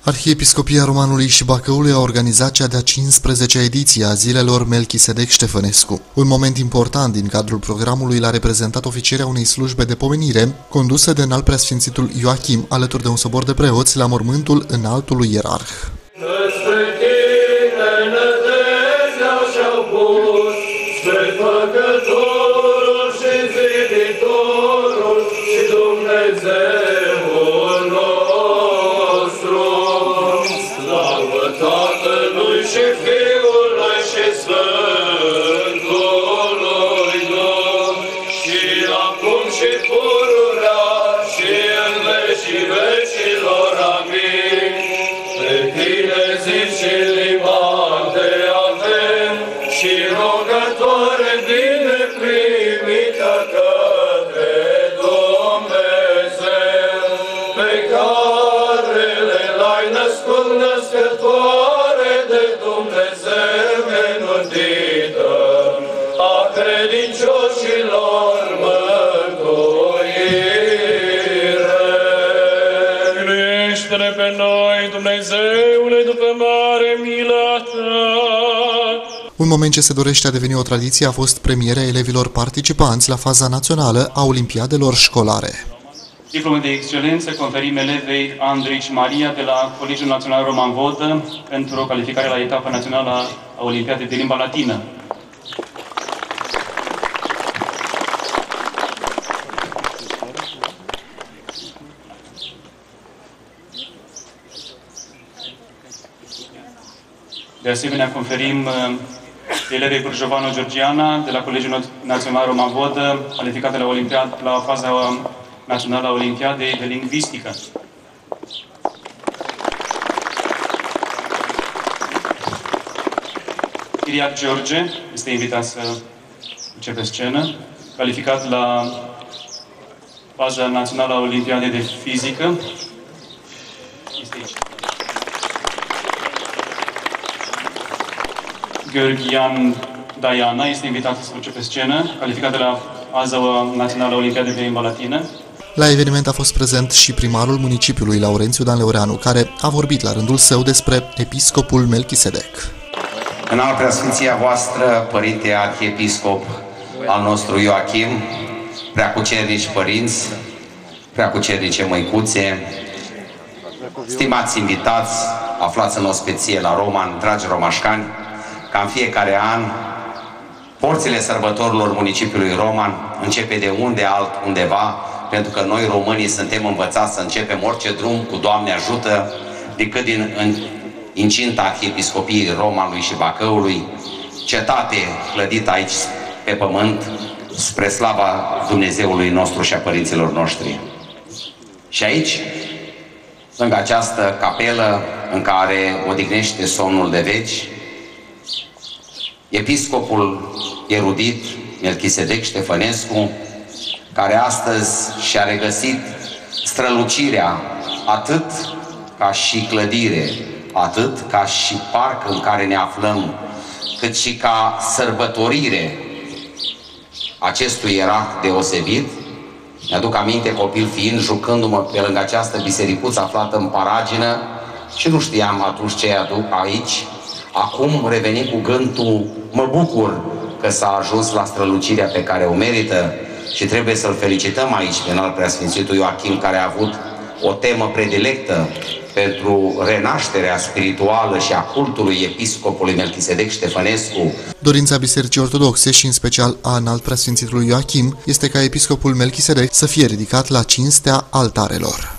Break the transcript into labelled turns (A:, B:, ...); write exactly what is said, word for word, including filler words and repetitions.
A: Arhiepiscopia Romanului și Bacăului a organizat cea de-a cincisprezecea ediție a zilelor Melchisedec Ștefănescu. Un moment important din cadrul programului l-a reprezentat oficierea unei slujbe de pomenire, condusă de înalt preasfințitul Ioachim, alături de un sobor de preoți la mormântul înaltului ierarh.
B: Și rugătoare bine primită către Dumnezeu, pe care le-ai născut, născătoare de Dumnezeu minuntită, a credincioșilor mântuire. Miluiește-ne pe noi, Dumnezeule, după mare mila Ta.
A: Un moment ce se dorește a deveni o tradiție a fost premierea elevilor participanți la faza națională a Olimpiadelor școlare.
C: Diplomul de excelență conferim elevei Andrici Maria de la Colegiul Național Roman Vodă pentru calificare la etapa națională a Olimpiadei de limba latină. De asemenea, conferim elevei Burjovanu Georgiana de la Colegiul Național Roman Vodă, calificată la, Olimpiad, la faza națională a Olimpiadei de lingvistică. Iriac George este invitat să începe scenă, calificat la faza națională a Olimpiadei de fizică. Este aici. Gheorghian Diana este invitată să urce pe scenă, calificată la faza națională a Olimpiadei de limba latină.
A: La eveniment a fost prezent și primarul municipiului, Laurențiu Dan Leureanu, care a vorbit la rândul său despre episcopul Melchisedec.
D: Înalt preasfinția voastră, Părinte Arhiepiscop al nostru Ioachim, preacucernici părinți, preacucernice măicuțe, stimați invitați, aflați în ospeție la Roman, dragi romașcani, ca în fiecare an, porțile sărbătorilor municipiului Roman începe de unde alt undeva, pentru că noi românii suntem învățați să începem orice drum cu Doamne ajută, decât din incinta Arhiepiscopiei Romanului și Bacăului, cetate clădită aici pe pământ, spre slava Dumnezeului nostru și a părinților noștri. Și aici, lângă această capelă în care odihnește somnul de veci, episcopul erudit Melchisedec Ștefănescu, care astăzi și-a regăsit strălucirea atât ca și clădire, atât ca și parc în care ne aflăm, cât și ca sărbătorire acestui ierarh deosebit. Mi-aduc aminte, copil fiind, jucându-mă pe lângă această bisericuță aflată în paragină și nu știam atunci ce aduc aici. Acum, revenim cu gândul, mă bucur că s-a ajuns la strălucirea pe care o merită și trebuie să-l felicităm aici pe înalt preasfințitul Ioachim, care a avut o temă predilectă pentru renașterea spirituală și a cultului episcopului Melchisedec Ștefănescu.
A: Dorința Bisericii Ortodoxe și în special a înalt preasfințitului Ioachim este ca episcopul Melchisedec să fie ridicat la cinstea altarelor.